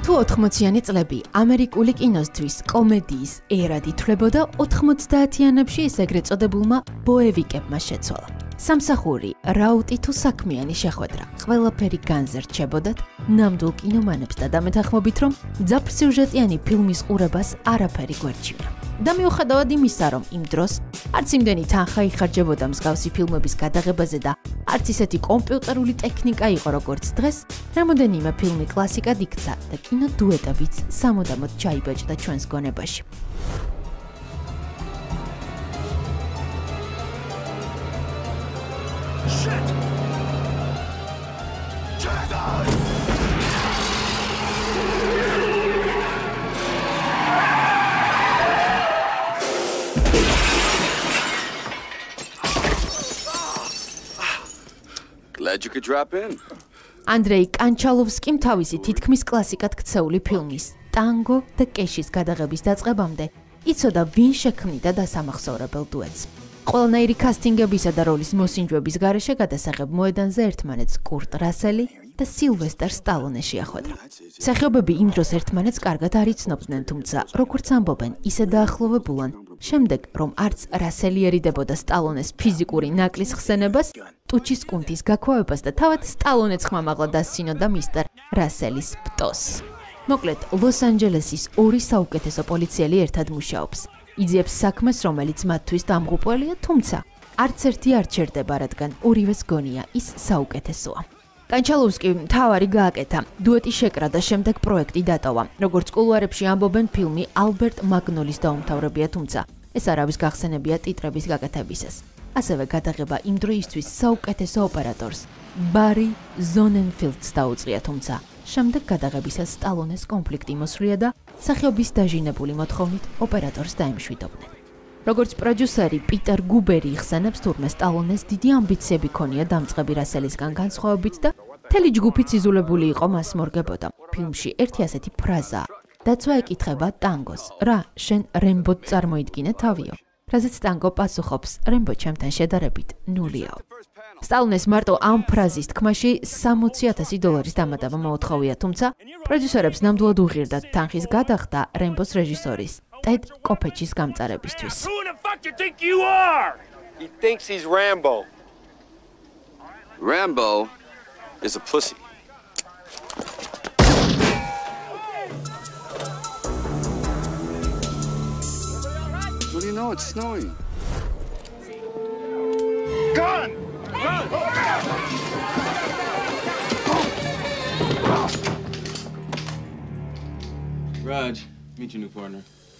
თუ 80-იანი წლები ამერიკული კინოსთვის კომედიის ერად ითვლებოდა, 90-იანებში ის ეგრეთ წოდებულმა ბოევიკებმა შეცვალა. სამსახური, რაუტი თუ საქმიანი შეხვედრა, ყველაფერი განზრჩებოდათ ნამდვილ კინომანებს და დამეთანხმობით, რომ ძაფრსიუჟეტიანი ფილმის ყურებას არაფერი გვერდჩივდა. და მიუხედავად იმისა, რომ იმ დროს არც იმდენი თანხა იხარჯებოდა მსგავსი ფილმების გადაღებაზე და არც ისეთი კომპიუტერული ტექნიკა იყო როგორც დღეს, რამოდენიმე ფილმი კლასიკად იქცა და კინოდუეტებიც სამუდამოდ ჩაიბეჭდა ჩვენს გონებაში. Glad you could drop in. ანდრეი კანჩალოვსკიმ თავისი თითქმის კლასიკად ქცეული ფილმის ტანგო და კეშის გადაღების დაწყებამდე იცოდა ვინ შექმნიდა დასამახსოვრებელ დუეტს. ყველანაირი კასტინგებისა და როლის მოსინჯვების გარეშე გადასაღებ მოედანზე ერთმანეთს კურტ რასელი და სილვესტერ სტალონე შეახვედრა. მსახიობები იმ დროს ერთმანეთს კარგად არ იცნობდნენ, თუმცა როგორც ამბობენ, ისე დაახლოვებულან, შემდეგ რომ არც რასელი ერიდებოდა სტალონეს ფიზიკური ნაკლის ხსენებას, ტუჩის კუნთის გაქვავებას და თავად სტალონეც ხმამაღლა დასცინოდა მისტერ რასელის პტოს. მოკლედ, ლოს-ანჯელესის ორი საუკეთესო პოლიციელი ერთად მუშაობს. იძიებს საქმეს, რომელიც მათთვის დამღუპველია, თუმცა არც ერთი არ ჩერდება, რადგან ორივეს გონია ის საუკეთესოა. კანჩალოვსკი მთავარი გააკეთა, დუეტი შეკრა და შემდეგ პროექტი დატოვა. როგორც კულუარებში ამბობენ, ფილმი ალბერტ მაგნოლის დაუმთავრებია, თუმცა ეს არავის გახსენებია ტიტრების გაკეთებისას. ასევე გადაღება იმ დროისთვის საუკეთესო ოპერატორს ბარი ზონენფილდს დაუწყია, თუმცა შემდეგ გადაღებისას სტალონეს კონფლიქტი მოსვლია და მსახიობის დაჟინებული მოთხოვნით ოპერატორს დაემშვიდობდნენ. როგორც პროდიუსერი პიტერ გუბერი იხსენებს, თურმე სტალონეს დიდი ამბიციები ქონია დამწყები რასელისგან განსხვავებით და მთელი ჯგუფიც იზოლებული იყო მას მორგებოდა. ფილმში ერთი ასეთი ფრაზაა: დაცვა ეკითხება ტანგოს, რა შენ რემბოდ წარმოიდგინე თავიო? რაზეც ტანგო პასუხობს, რემბო ჩემთან შედარებით ნულიაო. სტალონეს მარტო ამ ფრაზის თქმაში $60,000 დამატება მოუთხოვია, თუმცა პროდიუსერებს ნამდვილად უღირდათ თანხის გადახდა რემბოს რეჟისორის ტედ კოფეჩის გამწარებისთვის. Who the fuck you think you are? He thinks he's Rambo. Rambo is a pussy. What do you know? It's snowing. Gun! Gun! Raj, meet your new partner.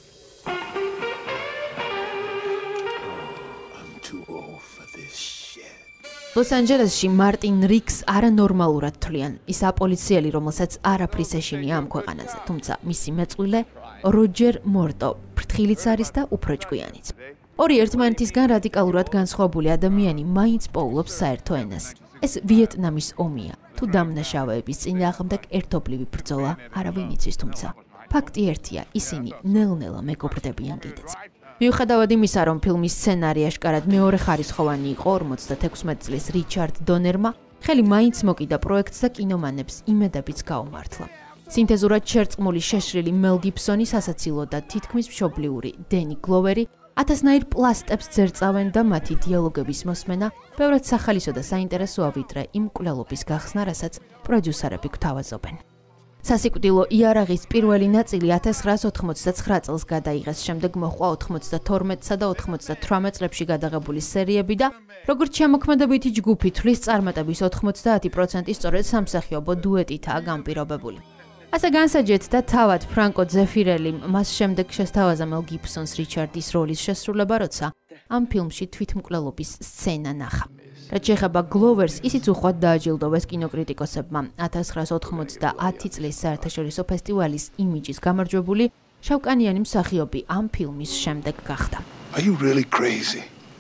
I'm too old for this shit. ლოს-ანჯელესში მარტინ რიქს არანორმალურად თვლიან. ის აპოლიციელი, რომელსაც არაფრის ეშინია ამ ქვეყანაზე, თუმცა მისი მეწყვილე როჯერ მორტო ფრთხილიც არის და უფრო ჭკვიანიც. ორი ერთმანეთისგან რადიკალურად განსხვავებული ადამიანი მაინც პოულობს საერთო ენას. ეს ვიეტნამის ომია. თუ დამნაშავეების წინააღმდეგ ერთობლივი ბრძოლა არავინ იცის, თუმცა ფაქტი ერთია, ისინი ნელ-ნელა მეგობრდებიან კიდეც. მიუხედავად იმისა, რომ ფილმის სცენარი აშკარად მეორეხარისხოვანი იყო 56 წლის რიჩარდ დონერმა, ხელი მაინც მოკიდა პროექტს და კინომანებს იმედებიც გაუმართლა. სინთეზურად შერწყმული შეშრილი მელ გიბსონი სასაცილო და თითქმის მშობლიური დენი გლოვერი ათასნაირ პლასტებს ძერწავენ და მათი დიალოგების მოსმენა ბევრად სახალისო და საინტერესოა, ვიდრე იმ მკვლელობის გახსნა, რასაც პროდიუსერები გვთავაზობენ. სასიკვდილო იარაღის პირველი ნაწილი 1989 წელს გადაიღეს, შემდეგ მოჰყვა 92-სა და 98 წლებში გადაღებული სერიები და როგორც შემოქმედებითი ჯგუფი თვლის წარმატების 90% სწორედ სამსახიობო დუეტითაა განპირობებული. ასე განსაჯეთ და თავად ფრანკო ზეფირელი მას შემდეგ შესთავაზა მელ გიბსონს რიჩარდის როლის შესრულება, როცა ამ ფილმში თვითმკვლელობის სცენა ნახა. რაც შეეხება გლოვერს, ისიც უხვად დააჯილდოვეს კინოკრიტიკოსებმა. 1990 წლის საერთაშორისო ფესტივალის იმიჯის გამარჯვებული შავკანიანი მსახიობი ამ ფილმის შემდეგ გახდა. Are you really crazy?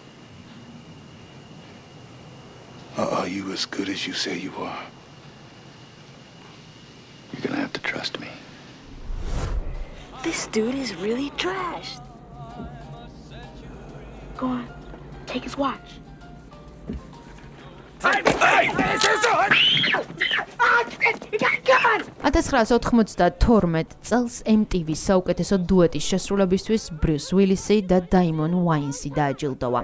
Are you as good as you say you are? You're gonna have to trust me. This dude is really trashed. Go on, take his watch. 1992 წელს MTV-ს საუკეთესო დუეტის შესრულებისთვის ბრიუს უილისი და დაიმონ უაინსი დააჯილდოვა.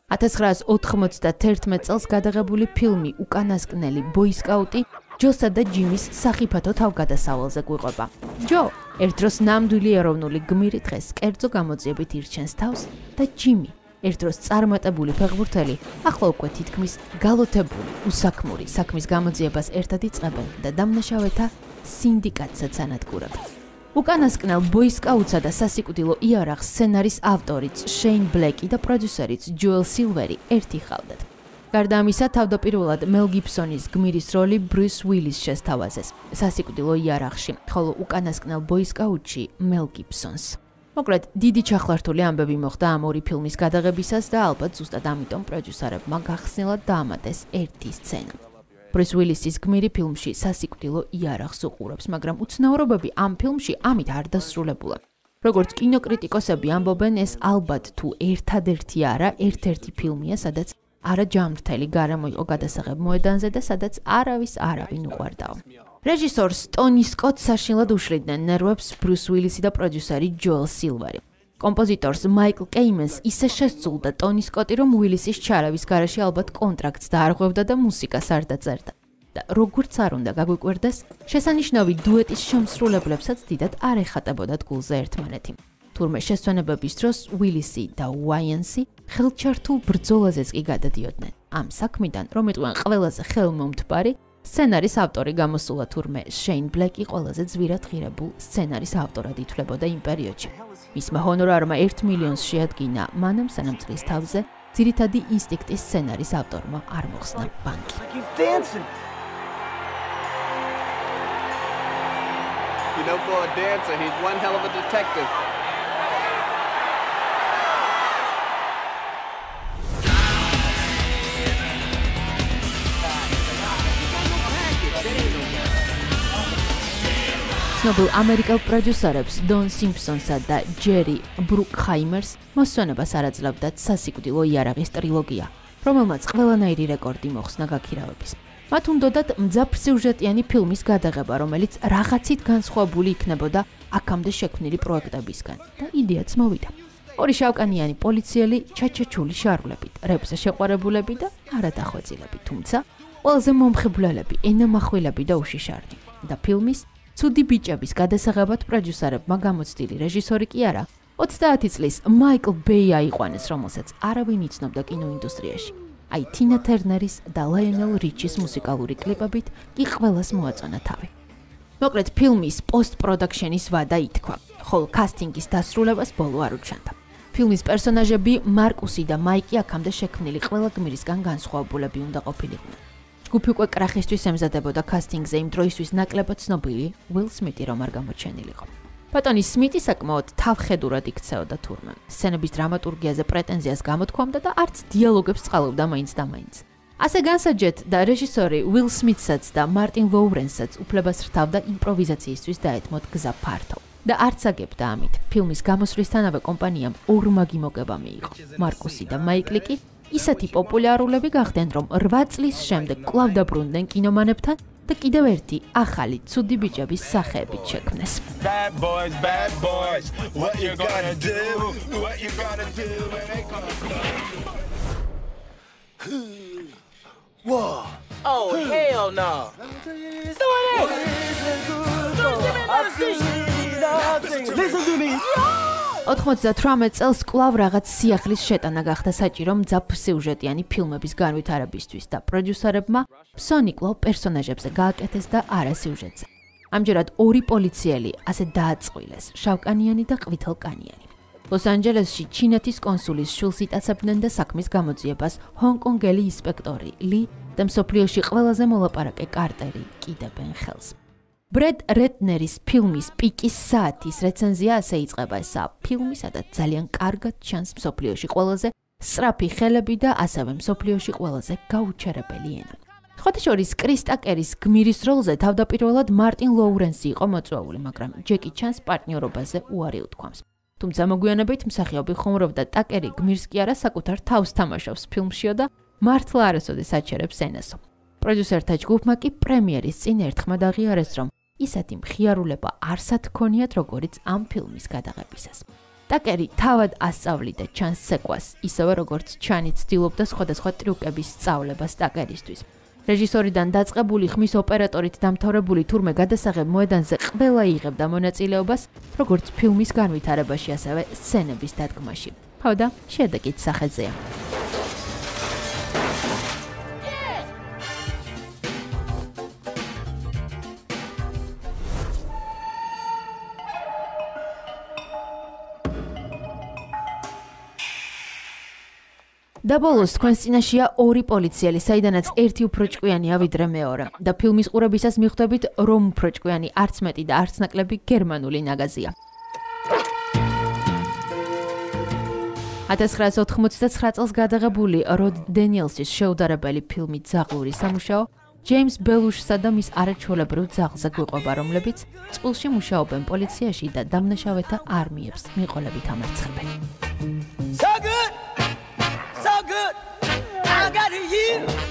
1991 წელს გადაღებული ფილმი უკანასკნელი ბოისკაუტი ჯოსა და ჯიმის სახიფათო თავგადასავალზე გვიყვება. ჯო ერთ დროს ნამდვილი ეროვნული გმირი დღეს კერძო გამოძიებით ირჩენს თავს და ჯიმი ერთ დროს წარმატებული ფეხბურთელი ახლა უკვე თითქმის გალოთებული უსაქმური საქმის გამოძიებას ერთად იწყებენ და დამნაშავეთა სინდიკატსაც ანადგურებენ. უკანასკნელ ბოისკაუტსა და სასიკვდილო იარაღს სცენარის ავტორიც შეინ ბლეკი და პროდიუსერიც ჯოელ სილვერი ერთი ხავდათ. გარდა ამისა, თავდაპირველად მელ გიბსონის გმირის როლი ბრიუს უილის შესთავაზეს სასიკვდილო იარაღში, ხოლო უკანასკნელ ბოისკაუტში მელ გიბსონს. მოკლედ, დიდი ჩახლართული ამბები მოხდა ამ ორი ფილმის გადაღებისას და ალბათ ზუსტად ამიტომ პროდიუსერებმა გახსნილად დაამატეს ერთი სცენა. ბრიუს უილისის გმირი ფილმში სასიკვდილო იარაღს უყურებს, მაგრამ უცნაურობები ამ ფილმში ამით არ დასრულებულა. როგორც კინოკრიტიკოსები ამბობენ, ეს ალბათ თუ ერთადერთი არა, ერთ-ერთი ფილმია, სადაც არა ჯამრთელი გარემო იყო გადასაღებ მოედანზე და სადაც არავის არავინ უყვარდაო. რეჟისორს ტონი სკოტს საშინლად უშლიდნენ ნერვებს ბრიუს უილისი და პროდიუსერი ჯოელ სილვერი. კომპოზიტორს მაიკლ კეიმენს ისე შესძულდა ტონი სკოტი, რომ უილისის ჩარევის გარეშე ალბათ კონტრაქტს დაარღვევდა და მუსიკას არ დაწერდა. და როგორც არ უნდა გაგვიკვირდეს, შესანიშნავი დუეტის შემსრულებლებსაც დიდად არ ეხატებოდათ გულზე ერთმანეთი. თურმე შესვენებების დროს უილისი და უაინსი ხელჩართულ ბრძოლაზეც კი გადადიოდნენ. ამ საქმიდან, რომ იყვნენ ყველაზე ხელმომთბარი, სცენარის ავტორი გამოსულა, თურმე შეინ ბლეკი ყველაზე ძვირად ღირებულ სცენარის ავტორად ითვლებოდა იმ პერიოდში. მისმა ჰონორარმა 1 მილიონს შეადგინა, მანამ სანამ წლის თავზე ძირითადი ინსტინქტის სცენარის ავტორმა არ მოხსნა ბანკი. You know, for a dancer, he's one hell of a detective. ცნობილ ამერიკელ პროდიუსერებს დონ სიმფსონსა და ჯერი ბრუკჰაიმერს მოსვენებას არ აძლევდათ სასიკვდილო იარაღის ტრილოგია, რომელმაც ყველანაირი რეკორდი მოხსნა გაქირავების. მათ უნდოდათ მძაფრსიუჟეტიანი ფილმის გადაღება, რომელიც რაღაცით განსხვავებული იქნებოდა აქამდე შექმნილი პროექტებისგან და იდეაც მოვიდა. ორი შავკანიანი პოლიციელი ჩაჩაჩული შარვლებით, რეპზე შეყვარებულები და არადახვეწილები, თუმცა ყველაზე მომხიბვლელები, ენამახვილები და უშიშარნი. და ფილმის ცუდი ბიჭების გადასაღებად პროდიუსერებმა გამოცდილი რეჟისორი კი არა, 30 წლის მაიკლ ბეი აიყვანეს, რომელსაც არავინ იცნობდა კინოინდუსტრიაში. აი თინა ტერნერის და ლაიონელ რიჩის მუსიკალური კლიპებით კი ყველას მოაწონა თავი. მოკლედ ფილმის პოსტ-პროდაქშენის ვადა ითქვა, ხოლო კასტინგის დასრულებას ბოლო არ უჩანდა. ფილმის პერსონაჟები მარკუსი და მაიკი აქამდე შექმნილი ყველა გმირისგან განსხვავებულები უნდა ყოფილიყვნენ. ჯგუფი უკვე კრახისთვის ემზადებოდა კასტინგზე იმ დროისთვის ნაკლებად ცნობილი უილ სმიტი რომ არ გამოჩენილიყო. ბატონი სმიტი საკმაოდ თავხედურად იქცეოდა თურმე. სცენების დრამატურგიაზე პრეტენზიას გამოთქვამდა და არც დიალოგებს წყალობდა მაინც და მაინც. ასე განსაჯეთ და რეჟისორი უილ სმიტსაც და მარტინ ლოურენსსაც უფლებას რთავდა იმპროვიზაციისთვის დაეთმოთ გზა ფართო. და არც აგებდა ამით. ფილმის გამოსვლისთანავე კომპანიამ ორმაგი მოგება მიიღო. მარკუსი და მაიკლი კი ისეთი პოპულარულები გახდნენ, რომ 8 წლის შემდეგ კვლავ დაბრუნდნენ კინომანებთან და კიდევ ერთი ახალი ცუდი ბიჭების სახეებით შექმნეს. Bad boys, what you gonna do? What you gonna do when they come? Whoa. Oh, hell no. Listen to me. 98 წელს კვლავ რაღაც სიახლის შეტანა გახდა საჭირო მძაფრსიუჟეტიანი ფილმების განვითარებისთვის და პროდიუსერებმა ფსონი კვლავ პერსონაჟებზე გააკეთეს და არა სიუჟეტზე. ამჯერად ორი პოლიციელი ასე დააწყვილეს, შავკანიანი და ყვითელკანიანი. ლოს-ანჯელესში ჩინეთის კონსულის შვილს იტაცებდნენ და საქმის გამოძიებას ჰონკონგელი ინსპექტორი ალი და მსოფლიოში ყველაზე მოლაპარაკე კარტერი კიდებენ ხელს. ბრედ რეტნერის ფილმის პიკის საათის რეცენზია ასე იწყება, ესაა ფილმი, სადაც ძალიან კარგად ჩანს მსოფლიოში ყველაზე სწრაფი ხელები და ასევე მსოფლიოში ყველაზე გაუჩერებელი ენა. ხოთაშორის კრის ტაკერის გმირის როლზე თავდაპირველად მარტინ ლოურენსი იყო მოწვეული, მაგრამ ჯეკი ჩანს პარტნიორობაზე უარი უთქვამს. თუმცა მოგვიანებით მსახიობი ხუმრობდა ტაკერი გმირს კი არა საკუთარ თავს თამაშობს ფილმშიო და მართლა არასოდეს აჩერებს სცენასო. პროდიუსერთა ჯგუფმა კი პრემიერის წინ ერთხმად აღიარეს, რომ ისეთი მხიარულება არსად ჰქონიათ, როგორიც ამ ფილმის გადაღებისას. ტაკერი თავად ასწავლიდა ჩანს ცეკვას, ისევე როგორც ჩანი ცდილობდა სხვადასხვა ტრიუკების სწავლებას ტაკერისთვის. რეჟისორიდან დაწყებული ხმის ოპერატორით დამთავრებული თურმე გადასაღებ მოედანზე ყველა იღებდა მონაწილეობას, როგორც ფილმის განვითარებაში, ასევე სცენების დადგმაში. თავდა შედეგიც სახელზეა. და ბოლოს თქვენს წინაშია ორი პოლიციელი, საიდანაც ერთი უფრო ჭკვიანია ვიდრე მეორე. და ფილმის ყურებისას მიხვდებით, რომ უფრო ჭკვიანი არც მეტი და არც ნაკლები გერმანული ნაგაზია. 1989 წელს გადაღებული როდ დენიელსის შეუდარებელი ფილმი ძაღლური სამუშაო ჯეიმს ბელუშსა და მის არაჩვეულებრივ ძაღლზე გვიყვება, რომლებიც წყვილში მუშაობენ პოლიციაში და დამნაშავეთა არმიებს მიყოლებით ამარცხებენ. So good! So good! I got you!